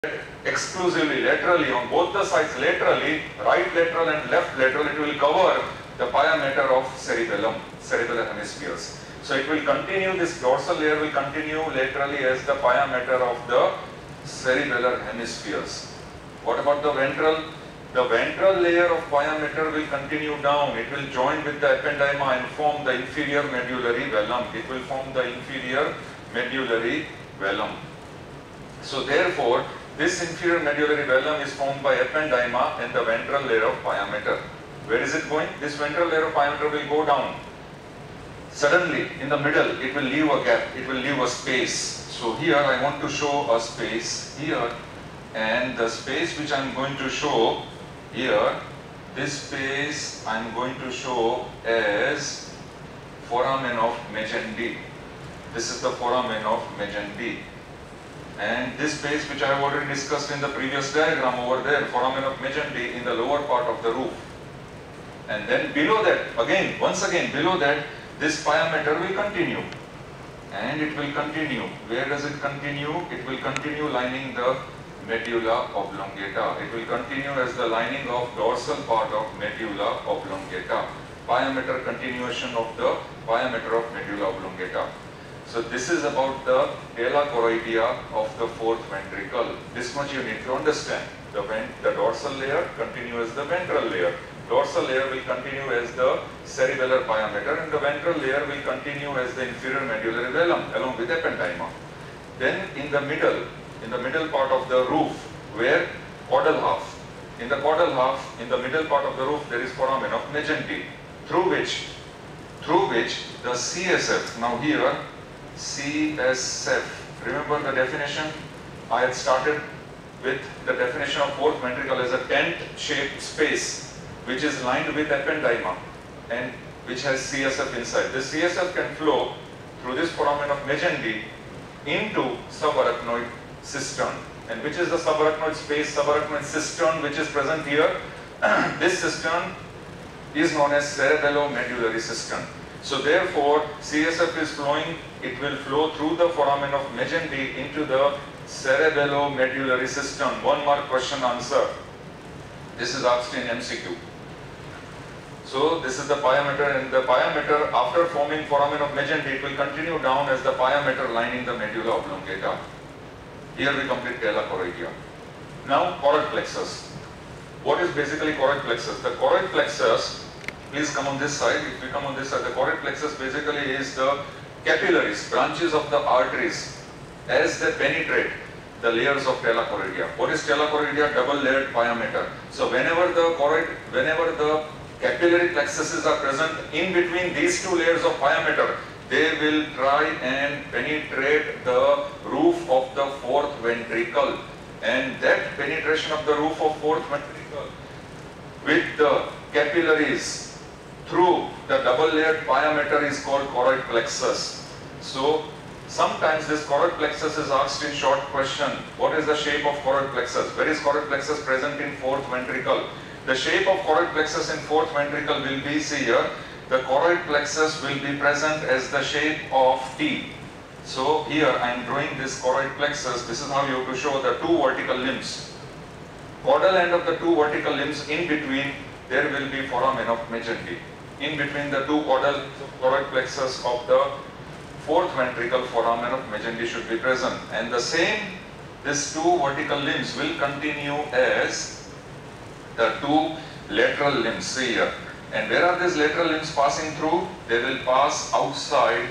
exclusively laterally on both the sides, laterally, right lateral and left lateral, it will cover the pia mater of cerebellum, cerebellar hemispheres. So it will continue, this dorsal layer will continue laterally as the pia mater of the cerebellar hemispheres. What about the ventral? The ventral layer of pia mater will continue down. It will join with the ependyma and form the inferior medullary vellum. It will form the inferior medullary vellum. So therefore, this inferior medullary vellum is formed by ependyma and the ventral layer of pia mater. Where is it going? This ventral layer of pia mater will go down. Suddenly, in the middle, it will leave a gap. It will leave a space. So here, I want to show a space here, and the space which I am going to show here, this space I am going to show as foramen of Magendie. This is the foramen of Magendie. And this space which I have already discussed in the previous diagram over there, foramen of Magendie in the lower part of the roof. And then below that, again, once again, below that, this pia mater will continue. And it will continue. Where does it continue? It will continue lining the medulla oblongata. It will continue as the lining of dorsal part of medulla oblongata. Pia mater continuation of the pia mater of medulla oblongata. So this is about the tela choroidea of the fourth ventricle. This much you need to understand. The dorsal layer continues as the ventral layer. Dorsal layer will continue as the cerebellar pia mater, and the ventral layer will continue as the inferior medullary vellum along with ependyma. Then in the middle part of the roof, where caudal half, in the caudal half, in the middle part of the roof, there is foramen of Magendie, through which the CSF, now here, CSF, remember the definition? I had started with the definition of fourth ventricle as a tent-shaped space which is lined with ependyma and which has CSF inside. This CSF can flow through this foramen of Magendie into subarachnoid cistern. And which is the subarachnoid space, subarachnoid cistern which is present here? This cistern is known as cerebellomedullary cistern. So therefore, CSF is flowing, it will flow through the foramen of Magendie into the cerebellomedullary cistern. 1 mark question answer. This is asked in MCQ. So this is the pia mater, and the pia mater, after forming foramen of Magendie, it will continue down as the pia mater lining the medulla oblongata. Here we complete tela choroidea. Now choroid plexus. What is basically choroid plexus? The choroid plexus, please come on this side. If we come on this side, the choroid plexus basically is the capillaries, branches of the arteries, as they penetrate the layers of tela choroidea. What is tela choroidea? Double layered pia mater. So whenever the capillary plexuses are present in between these two layers of pia mater, they will try and penetrate the roof of the fourth ventricle. And that penetration of the roof of fourth ventricle with the capillaries through the double layered pia mater is called choroid plexus. So sometimes this choroid plexus is asked in short question. What is the shape of choroid plexus? Where is choroid plexus present in fourth ventricle? The shape of choroid plexus in fourth ventricle will be, see here, the choroid plexus will be present as the shape of T. So here I am drawing this choroid plexus. This is how you have to show the two vertical limbs. Caudal end of the two vertical limbs, in between there will be foramen of Magendie. In between the two caudal choroid plexus of the fourth ventricle, foramen of Magendie should be present. And the same, these two vertical limbs will continue as the two lateral limbs, see here. And where are these lateral limbs passing through? They will pass outside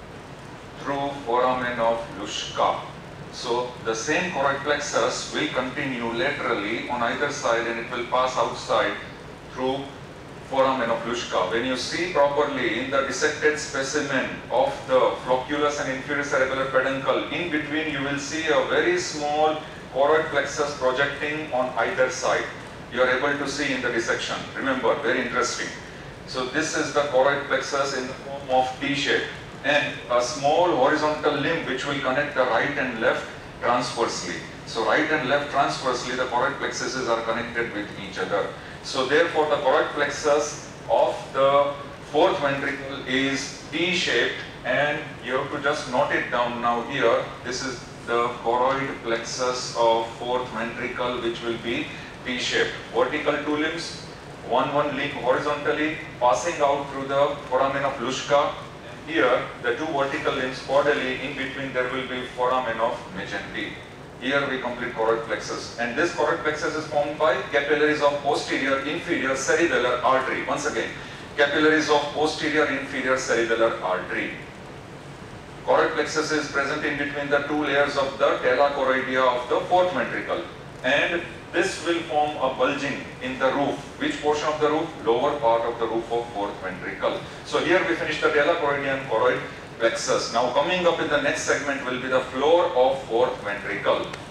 through foramen of Luschka. So the same choroid plexus will continue laterally on either side, and it will pass outside through foramen of Luschka. When you see properly in the dissected specimen of the flocculus and inferior cerebellar peduncle, in between you will see a very small choroid plexus projecting on either side. You are able to see in the dissection. Remember, very interesting. So this is the choroid plexus in the form of T shape, and a small horizontal limb which will connect the right and left transversely. So right and left transversely, the choroid plexuses are connected with each other. So therefore the choroid plexus of the fourth ventricle is T shaped, and you have to just note it down now here. This is the choroid plexus of fourth ventricle, which will be P-shaped. Vertical two limbs, one link horizontally passing out through the foramen of Luschka. Here the two vertical limbs caudally, in between there will be foramen of Megenti. Here we complete choroid plexus, and this choroid plexus is formed by capillaries of posterior inferior cerebellar artery. Once again, capillaries of posterior inferior cerebellar artery. Choroid plexus is present in between the two layers of the tela choroidea of the fourth ventricle, and this will form a bulging in the roof. Which portion of the roof? Lower part of the roof of fourth ventricle. So here we finish the tela choroidea and choroid plexus. Now coming up in the next segment will be the floor of fourth ventricle.